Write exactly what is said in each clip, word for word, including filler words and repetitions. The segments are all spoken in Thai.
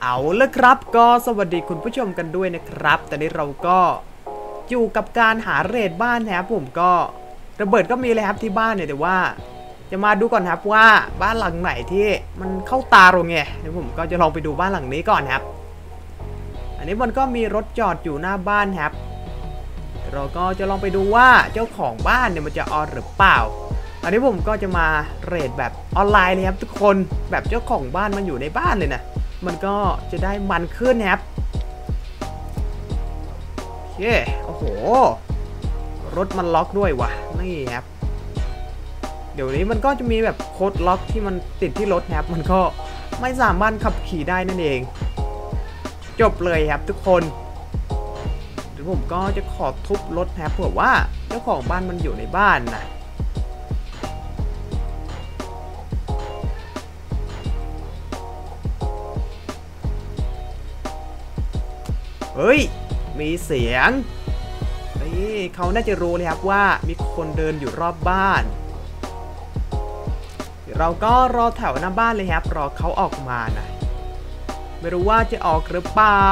เอาละครับก็สวัสดีคุณผู้ชมกันด้วยนะครับตอนนี้เราก็อยู่กับการหาเรทบ้านนะครับผมก็ระเบิดก็มีเลยครับที่บ้านเนี่ยแต่ว่าจะมาดูก่อนครับว่าบ้านหลังไหนที่มันเข้าตาเราไงเดี๋ยวผมก็จะลองไปดูบ้านหลังนี้ก่อนครับอันนี้มันก็มีรถจอดอยู่หน้าบ้านครับเราก็จะลองไปดูว่าเจ้าของบ้านเนี่ยมันจะออนหรือเปล่าอันนี้ผมก็จะมาเรทแบบออนไลน์เลยครับทุกคนแบบเจ้าของบ้านมันอยู่ในบ้านเลยนะมันก็จะได้มันขึ้นนะครับโอเคโอ้โหรถมันล็อกด้วยวะนี่ครับเดี๋ยวนี้มันก็จะมีแบบโค้ดล็อกที่มันติดที่รถนะครับมันก็ไม่สามารถขับขี่ได้นั่นเองจบเลยครับทุกคนเดี๋ยวผมก็จะขอทุบรถนะครับเผื่อว่าเจ้าของบ้านมันอยู่ในบ้านนะเฮ้ยมีเสียงนี่เขาน่าจะรู้เลยครับว่ามีคนเดินอยู่รอบบ้านเราก็รอแถวหน้าบ้านเลยครับรอเขาออกมานะไม่รู้ว่าจะออกหรือเปล่า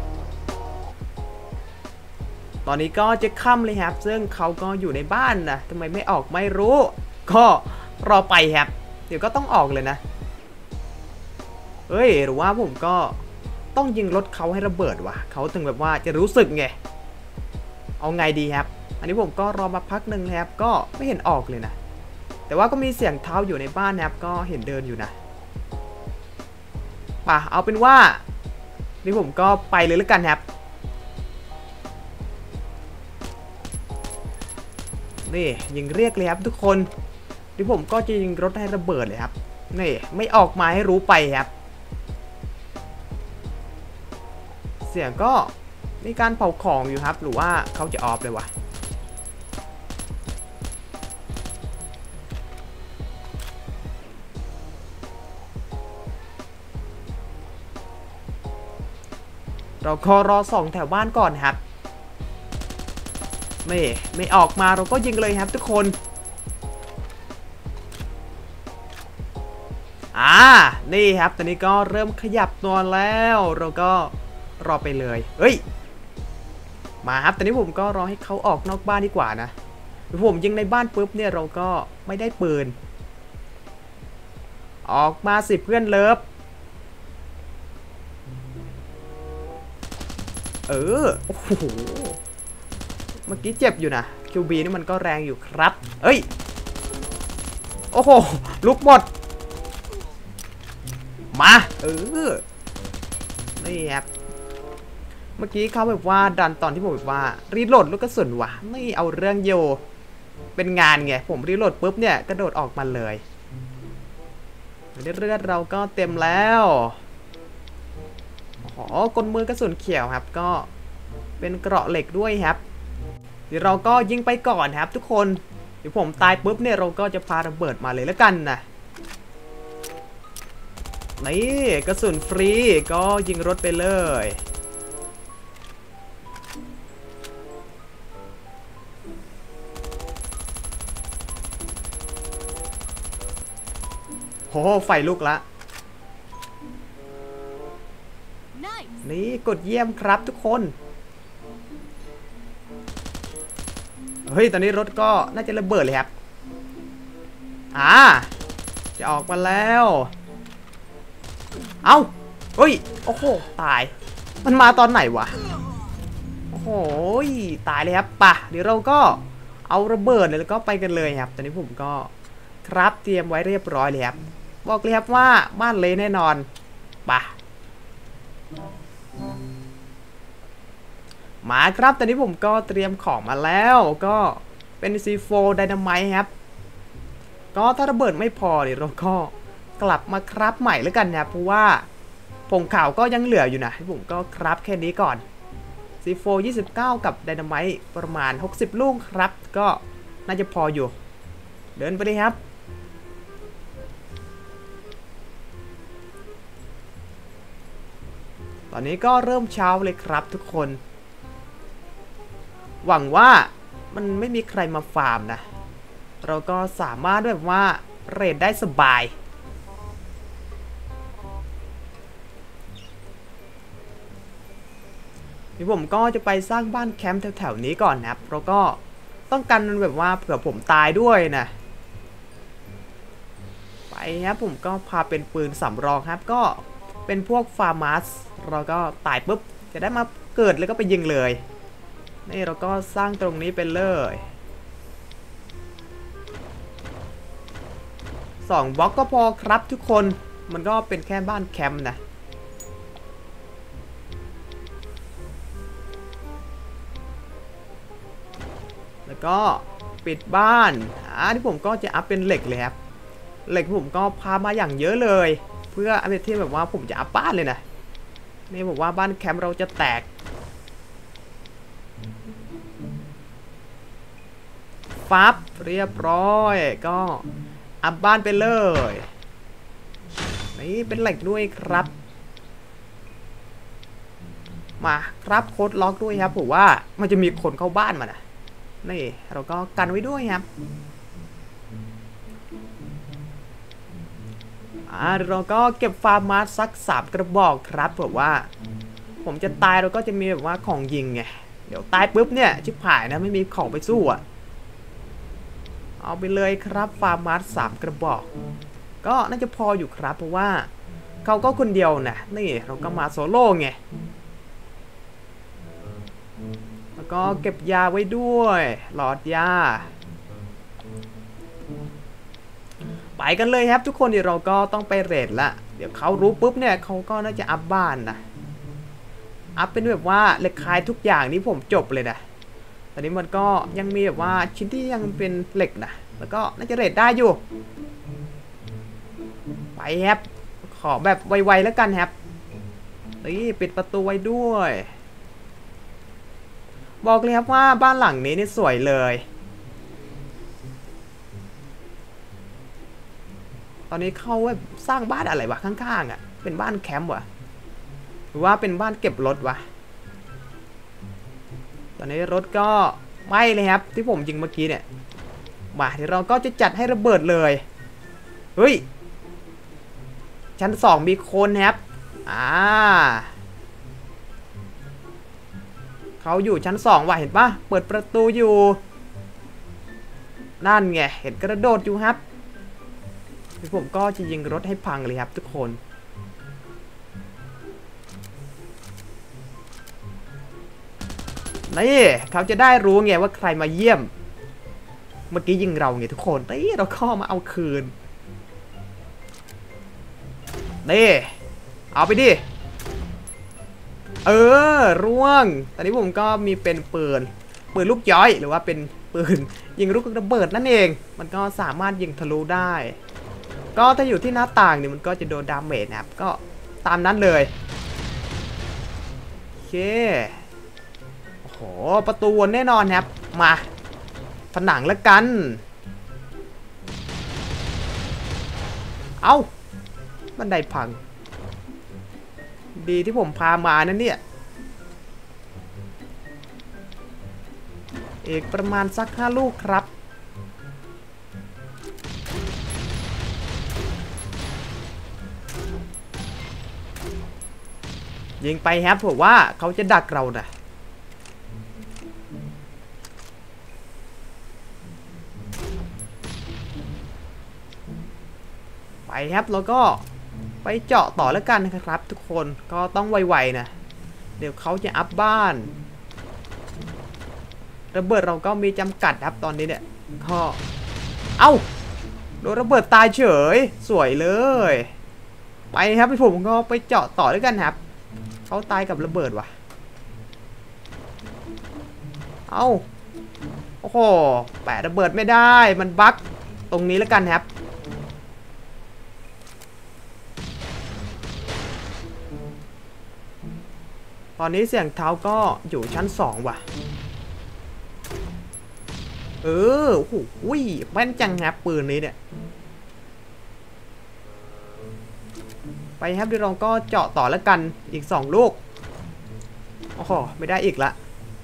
ตอนนี้ก็จะค่ำเลยครับซึ่งเขาก็อยู่ในบ้านนะทำไมไม่ออกไม่รู้ก็รอไปครับเดี๋ยวก็ต้องออกเลยนะเฮ้ยหรือว่าผมก็ต้องยิงรถเขาให้ระเบิดวะเขาถึงแบบว่าจะรู้สึกไงเอาไงดีครับอันนี้ผมก็รอมาพักหนึ่งแล้วครับก็ไม่เห็นออกเลยนะแต่ว่าก็มีเสียงเท้าอยู่ในบ้านนะครับก็เห็นเดินอยู่นะป่ะเอาเป็นว่านี่ผมก็ไปเลยแล้วกันครับนี่ยิงเรียกเลยครับทุกคนนี่ผมก็จะยิงรถให้ระเบิดเลยครับนี่ไม่ออกมาให้รู้ไปครับเสียงก็มีการเผาของอยู่ครับหรือว่าเขาจะออฟเลยวะเราก็รอส่องแถวบ้านก่อนครับไม่ไม่ออกมาเราก็ยิงเลยครับทุกคนอ่านี่ครับตอนนี้ก็เริ่มขยับตัวแล้วเราก็รอไปเลยเฮ้ยมาครับตอนนี้ผมก็รอให้เขาออกนอกบ้านดีกว่านะผมยิงในบ้านปุ๊บเนี่ยเราก็ไม่ได้ปืนออกมาสิเพื่อนเลิฟเออโอ้โหเมื่อกี้เจ็บอยู่นะ คิว บี นี่มันก็แรงอยู่ครับเอ้ยโอ้โหลุกหมดมาเออนี่ครับเมื่อกี้เขาแบบว่าดันตอนที่ผมแบบว่ารีโหลดลูกกระสุนวะไม่เอาเรื่องโยเป็นงานไงผมรีโหลดปุ๊บเนี่ยกระโดดออกมาเลยเลือดเราก็เต็มแล้วอ๋อกลมือกระสุนเขียวครับก็เป็นเกราะเหล็กด้วยครับเดี๋ยวเราก็ยิงไปก่อนครับทุกคนเดี๋ยวผมตายปุ๊บเนี่ยเราก็จะพาระเบิดมาเลยแล้วกันนะนี่กระสุนฟรีก็ยิงรถไปเลยโหไฟลุกละนี่กดเยี่ยมครับทุกคนเฮ้ยตอนนี้รถก็น่าจะระเบิดเลยครับอ่าจะออกมาแล้วเอ้าเฮ้ยโอ้โหตายมันมาตอนไหนวะโอ้โหตายเลยครับป่ะเดี๋ยวเราก็เอาระเบิดเลยแล้วก็ไปกันเลยครับตอนนี้ผมก็ครับเตรียมไว้เรียบร้อยเลยครับบอกเลยครับว่าบ้านเละแน่นอนป่ะมาครับตอนนี้ผมก็เตรียมของมาแล้วก็เป็น ซี โฟร์ Dynamite ครับก็ถ้าระเบิดไม่พอเดี๋ยวเราก็กลับมาครับใหม่แล้วกันนะเพราะว่าผงขาวก็ยังเหลืออยู่นะผมก็ครับแค่นี้ก่อน ซี โฟร์ ยี่สิบเก้า กับ Dynamite ประมาณหกสิบลูกครับก็น่าจะพออยู่เดินไปเลยครับตอนนี้ก็เริ่มเช้าเลยครับทุกคนหวังว่ามันไม่มีใครมาฟาร์มนะเราก็สามารถแบบว่าเรทได้สบายนี่ผมก็จะไปสร้างบ้านแคมป์แถวๆนี้ก่อนนะครับแล้วก็ต้องกันแบบว่าเผื่อผมตายด้วยนะไปครับผมก็พาเป็นปืนสำรองครับก็เป็นพวกฟาร์มัสเราก็ตายปุ๊บจะได้มาเกิดแล้วก็ไปยิงเลยนี่เราก็สร้างตรงนี้ไปเลยสองบล็อกก็พอครับทุกคนมันก็เป็นแค่บ้านแคมป์นะแล้วก็ปิดบ้านอ่าที่ผมก็จะอัพเป็นเหล็กเลยครับเหล็กผมก็พามาอย่างเยอะเลยเพื่ออัพที่แบบว่าผมจะอัพบ้านเลยนะนี่บอกว่าบ้านแคมป์เราจะแตกฟับเรียบร้อยก็อัพบ้านไปเลยนี่เป็นเหล็กด้วยครับมาครับโค้ดล็อกด้วยครับผมว่ามันจะมีคนเข้าบ้านมานะนี่เราก็กันไว้ด้วยครับอ่าเราก็เก็บฟาร์มาสักสามกระบอกครับเผื่อว่าผมจะตายเราก็จะมีแบบว่าของยิงไงเดี๋ยวตายปุ๊บเนี่ยชิบหายนะไม่มีของไปสู้อ่ะเอาไปเลยครับฟาร์มาสามกระบอกก็น่าจะพออยู่ครับเพราะว่าเขาก็คนเดียวนะนี่เราก็มาโซโล่ไงแล้วก็เก็บยาไว้ด้วยหลอดยาไปกันเลยครับทุกคนเดี๋ยวเราก็ต้องไปเรทละเดี๋ยวเขารู้ปุ๊บเนี่ยเขาก็น่าจะอัพบ้านนะอัพเป็นแบบว่าเหล็กคายทุกอย่างนี่ผมจบเลยนะตอนนี้มันก็ยังมีแบบว่าชิ้นที่ยังเป็นเหล็กนะแล้วก็น่าจะเรทได้อยู่ไปครับขอแบบไวๆแล้วกันครับนี่ปิดประตูไว้ด้วยบอกเลยครับว่าบ้านหลังนี้นี่สวยเลยตอนนี้เขาแบบสร้างบ้านอะไรวะข้างๆอ่ะเป็นบ้านแคมป์วะหรือว่าเป็นบ้านเก็บรถวะตอนนี้รถก็ไหม้เลยครับที่ผมยิงเมื่อกี้เนี่ยมาเดี๋ยวเราก็จะจัดให้ระเบิดเลยเฮ้ยชั้นสองมีคนครับอ่าเขาอยู่ชั้นสองว่ะเห็นปะเปิดประตูอยู่นั่นไงเห็นกระโดดอยู่ครับผมก็จะยิงรถให้พังเลยครับทุกคนนี่เขาจะได้รู้ไงว่าใครมาเยี่ยมเมื่อกี้ยิงเราไงทุกคนนี่เราเข้ามาเอาคืนนี่เอาไปดิเออร่วงตอนนี้ผมก็มีเป็นปืนปืนลูกย้อยหรือว่าเป็นปืนยิงลูกระเบิดนั่นเองมันก็สามารถยิงทะลุได้ก็ถ้าอยู่ที่หน้าต่างเนี่ยมันก็จะโดนดาเมจนะครับก็ตามนั้นเลยโอเคโอ้โหประตูวนแน่นอนครับมาผนังแล้วกันเอาบันไดพังดีที่ผมพามานั่นเนี่ยอีกประมาณสักห้าลูกครับยิงไปครับผมว่าเขาจะดักเรานะไปครับแล้วก็ไปเจาะต่อแล้วกันนะครับทุกคนก็ต้องไวๆนะเดี๋ยวเขาจะอัพบ้านระเบิดเราก็มีจำกัดครับตอนนี้เนี่ยก็เอ้าโดนระเบิดตายเฉยสวยเลยไปครับผมก็ไปเจาะต่อด้วยกันครับเขาตายกับระเบิดว่ะเอ้าโอ้โหแปะระเบิดไม่ได้มันบั๊กตรงนี้แล้วกันครับตอนนี้เสียงเท้าก็อยู่ชั้นสองว่ะเออโอ้โหแม่นจังครับปืนนี้เนี่ยไปครับเดี๋ยวเราก็เจาะต่อแล้วกันอีกสองลูกโอ้โหไม่ได้อีกละ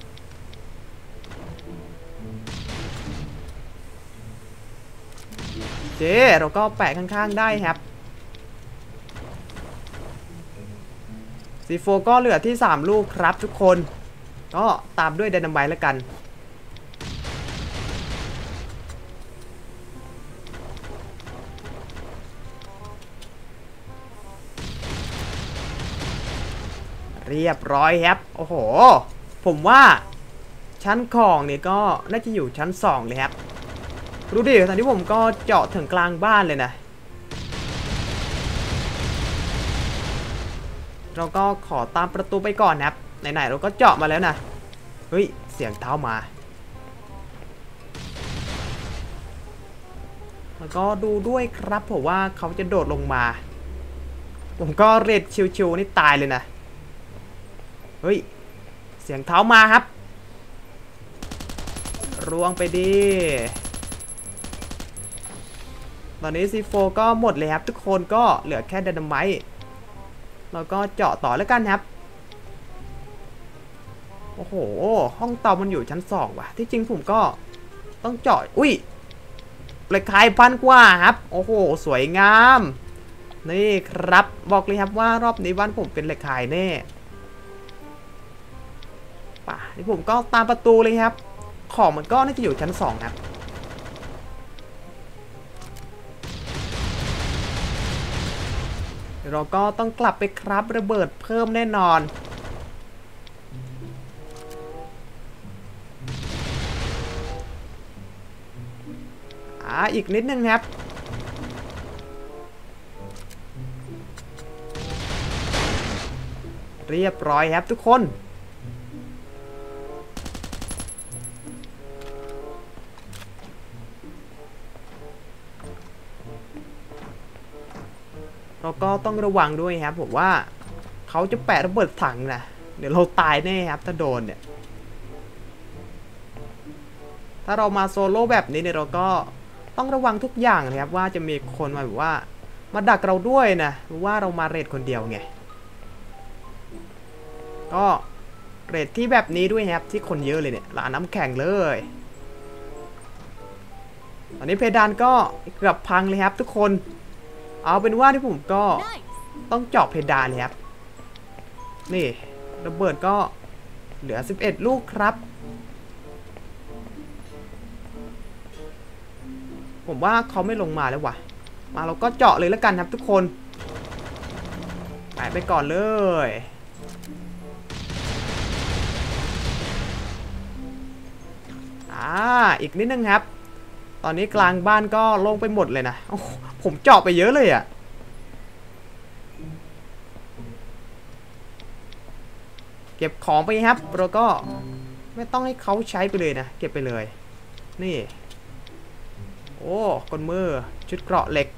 เจ๊เราก็แปะข้างๆได้ครับซีโฟก็เหลือที่สามลูกครับทุกคนก็ตามด้วยไดนาไมต์แล้วกันเรียบร้อยครับโอ้โหผมว่าชั้นของเนี่ยก็น่าจะอยู่ชั้นสองเลยครับดูดิตอนที่ผมก็เจาะถึงกลางบ้านเลยนะเราก็ขอตามประตูไปก่อนนะครับไหนๆเราก็เจาะมาแล้วนะเฮ้ยเสียงเท้ามาแล้วก็ดูด้วยครับผมว่าเขาจะโดดลงมาผมก็เรดชิวๆนี่ตายเลยนะเฮ้ยเสียงเท้ามาครับร่วงไปดิตอนนี้ซีโฟก็หมดเลยครับทุกคนก็เหลือแค่ไดนาไมต์เราก็เจาะต่อแล้วกันครับโอ้โหห้องเตามันอยู่ชั้นสองว่ะที่จริงผมก็ต้องเจาะอุ้ยเหล็กไข่พันกว่าครับโอ้โหสวยงามนี่ครับบอกเลยครับว่ารอบนี้บ้านผมเป็นเหล็กไข่แน่ป่ะนี่ผมก็ตามประตูเลยครับของมันก็น่าจะอยู่ชั้นสองครับเราก็ต้องกลับไปครับระเบิดเพิ่มแน่นอนอ่าอีกนิดนึงครับเรียบร้อยครับทุกคนเราก็ต้องระวังด้วยครับผมว่าเขาจะแปะระเบิดถังนะเดี๋ยวเราตายแน่ครับถ้าโดนเนี่ยถ้าเรามาโซโล่แบบนี้เนี่ยเราก็ต้องระวังทุกอย่างนะครับว่าจะมีคนมาแบบว่ามาดักเราด้วยนะหรือว่าเรามาเรดคนเดียวไงก็เรดที่แบบนี้ด้วยครับที่คนเยอะเลยเนี่ยร้านน้ำแข็งเลยตอนนี้เพดานก็เกือบพังเลยครับทุกคนเอาเป็นว่าที่ผมก็ต้องเจาะเพดานเลยครับนี่ระเบิดก็เหลือสิบเอ็ดลูกครับผมว่าเขาไม่ลงมาแล้วว่ะมาเราก็เจาะเลยแล้วกันครับทุกคนไปไปก่อนเลยอ่าอีกนิดนึงครับตอนนี้กลางบ้านก็โล่งไปหมดเลยนะโอ้ผมเจาะไปเยอะเลยอ่ะเก็บของไปครับเราก็ไม่ต้องให้เขาใช้ไปเลยนะเก็บไปเลยนี่โอ้กลมือชุดเกราะเหล็ก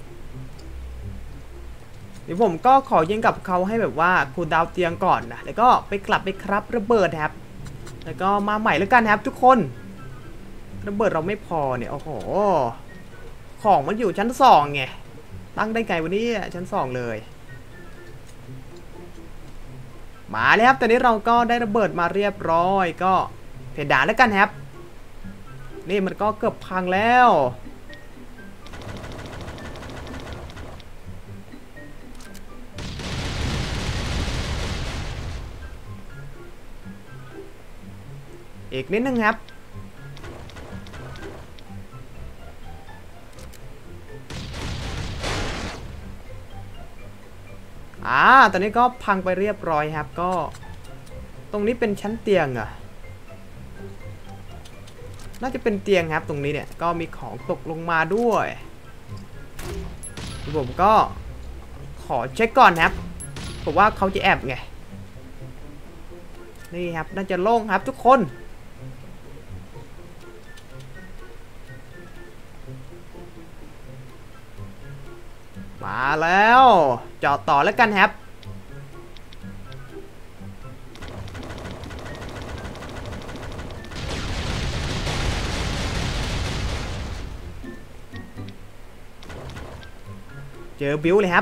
เดี๋ยวผมก็ขอยิงกับเขาให้แบบว่าคูลดาวน์เตียงก่อนนะแล้วก็ไปกลับไปครับระเบิดครับแล้วก็มาใหม่แล้วกันครับทุกคนระเบิดเราไม่พอเนี่ยโอ้โหของมันอยู่ชั้นสองไงตั้งได้ไงวันนี้ชั้นสองเลยมาแล้วครับตอนนี้เราก็ได้ระเบิดมาเรียบร้อยก็เพดานแล้วกันครับนี่มันก็เกือบพังแล้วอีกนิดนึงครับอ่าตอนนี้ก็พังไปเรียบร้อยครับก็ตรงนี้เป็นชั้นเตียงอะน่าจะเป็นเตียงครับตรงนี้เนี่ยก็มีของตกลงมาด้วยผมก็ขอเช็คก่อนครับผมว่าเขาจะแอบไงนี่ครับน่าจะโล่งครับทุกคนมาแล้วเจาะต่อแล้วกันครับเจอบิวเลยครับ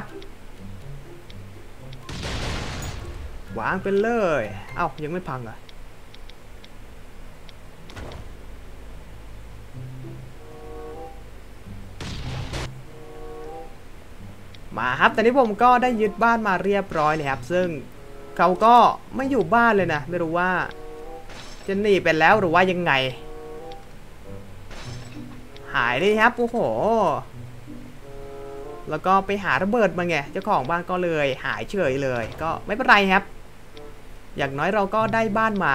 วางไปเลยเอ้ายังไม่พังเหรอมาครับแต่นี้ผมก็ได้ยึดบ้านมาเรียบร้อยเลยครับซึ่งเขาก็ไม่อยู่บ้านเลยนะไม่รู้ว่าจะหนีไปแล้วหรือว่ายังไงหายเลยครับโอ้โหแล้วก็ไปหาระเบิดมาไงเจ้าของบ้านก็เลยหายเฉยเลยก็ไม่เป็นไรครับอย่างน้อยเราก็ได้บ้านมา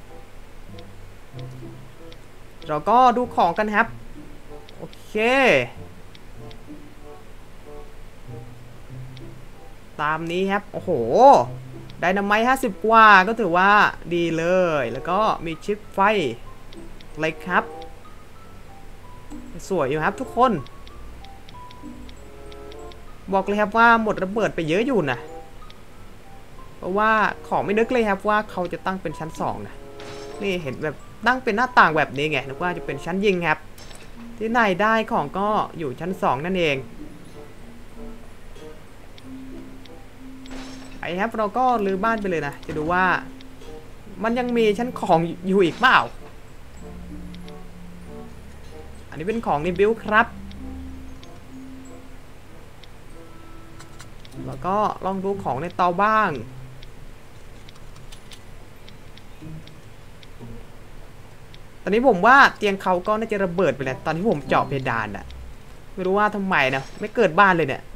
เราก็ดูของกันครับโอเคตามนี้ครับโอ้โหไดนาไมต์ห้าสิบกว่าก็ถือว่าดีเลยแล้วก็มีชิปไฟเลยครับสวยอยู่ครับทุกคนบอกเลยครับว่าหมดระเบิดไปเยอะอยู่นะเพราะว่าของไม่นึกเลยครับว่าเขาจะตั้งเป็นชั้นสองนะนี่เห็นแบบตั้งเป็นหน้าต่างแบบนี้ไงนึกว่าจะเป็นชั้นยิงครับที่ไหนได้ของก็อยู่ชั้นสองนั่นเองไอ้ครับเราก็รื้อบ้านไปเลยนะจะดูว่ามันยังมีชั้นของอยู่อีกเปล่าอันนี้เป็นของในบิลครับแล้วก็ลองดูของในเตาบ้างตอนนี้ผมว่าเตียงเขาก็น่าจะระเบิดไปแล้วตอนที่ผมเจาะเพดานอะไม่รู้ว่าทำไมนะไม่เกิดบ้านเลยเนี่ย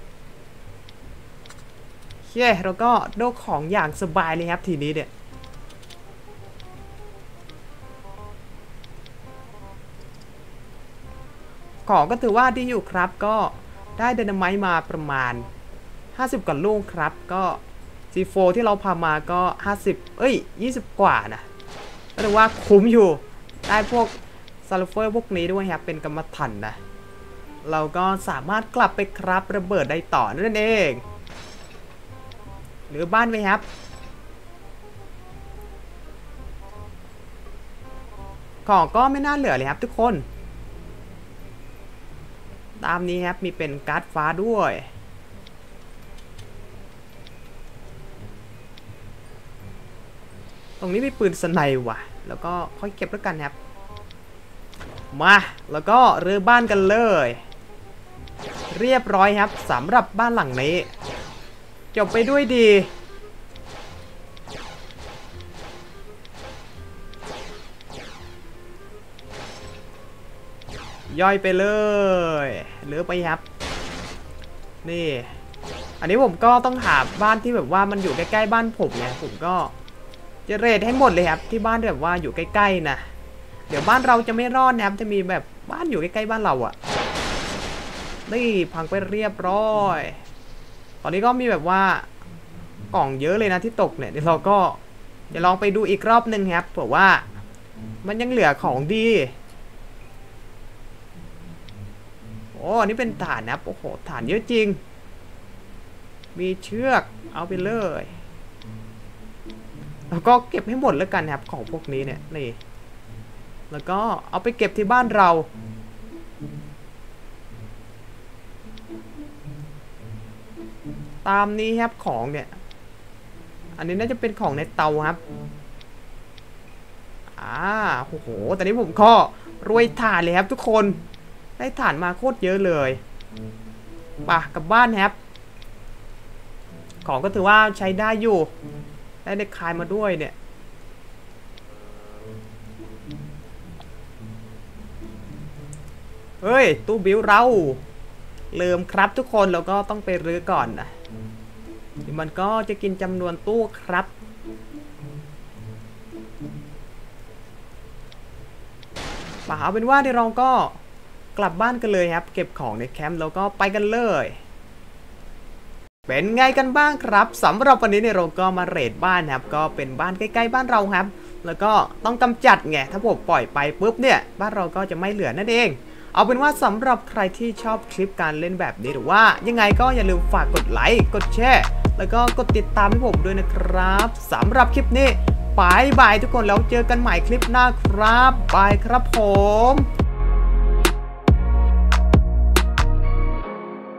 โอเคเราก็โดนของอย่างสบายเลยครับทีนี้เนี่ยของก็ถือว่าดีอยู่ครับก็ได้ไดนาไมต์มาประมาณห้าสิบกว่าลูกครับก็ ซี โฟร์ ที่เราพามาก็ห้าสิบเอ้ยยี่สิบกว่านะก็ถือว่าคุ้มอยู่ได้พวกซัลเฟอร์พวกนี้ด้วยครับเป็นกรรมฐานนะเราก็สามารถกลับไปครับระเบิดได้ต่อนั่นเองหรือบ้านไหมครับของก็ไม่น่าเหลือเลยครับทุกคนตามนี้ครับมีเป็นการ์ดฟ้าด้วยตรงนี้มีปืนสไนป์ว่ะแล้วก็ค่อยเก็บแล้วกันครับมาแล้วก็เรือบ้านกันเลยเรียบร้อยครับสำหรับบ้านหลังนี้จบไปด้วยดีย่อยไปเลยเหลือไปครับนี่อันนี้ผมก็ต้องหาบ้านที่แบบว่ามันอยู่ใกล้ๆบ้านผมไงผมก็จะเรทให้หมดเลยครับที่บ้านแบบว่าอยู่ใกล้ๆนะเดี๋ยวบ้านเราจะไม่รอดนะครับจะมีแบบบ้านอยู่ใกล้ๆบ้านเราอะนี่พังไปเรียบร้อยตอนนี้ก็มีแบบว่ากล่องเยอะเลยนะที่ตกเนี่ยเดี๋ยวเราก็จะลองไปดูอีกรอบนึงครับเผื่อว่ามันยังเหลือของดีโอ้อันนี้เป็นฐานนะโอ้โหฐานเยอะจริงมีเชือกเอาไปเลยแล้วก็เก็บให้หมดแล้วกันครับของพวกนี้เนี่ยนี่แล้วก็เอาไปเก็บที่บ้านเราตามนี้ครับของเนี่ยอันนี้น่าจะเป็นของในเตาครับอ่าโอ้โหตอนนี้ผมก็รวยถ่านเลยครับทุกคนได้ถ่านมาโคตรเยอะเลยป่ะกลับบ้านครับของก็ถือว่าใช้ได้อยู่ได้ได้คายมาด้วยเนี่ยเฮ้ยตู้บิวเราลืมครับทุกคนเราก็ต้องไปรื้อก่อนนะมันก็จะกินจำนวนตู้ครับป่ะเอาเป็นว่าเดี๋ยวเราก็กลับบ้านกันเลยครับเก็บของในแคมป์แล้วก็ไปกันเลยเป็นไงกันบ้างครับสำหรับวันนี้เนี่ยเราก็มาเรทบ้านครับก็เป็นบ้านใกล้ๆบ้านเราครับแล้วก็ต้องกำจัดไงถ้าผมปล่อยไปปุ๊บเนี่ยบ้านเราก็จะไม่เหลือนั่นเองเอาเป็นว่าสำหรับใครที่ชอบคลิปการเล่นแบบนี้หรือว่ายังไงก็อย่าลืมฝากกดไลค์กดแชร์แล้วก็กดติดตามให้ผมด้วยนะครับสำหรับคลิปนี้บายบายทุกคนแล้วเจอกันใหม่คลิปหน้าครับบายครับผม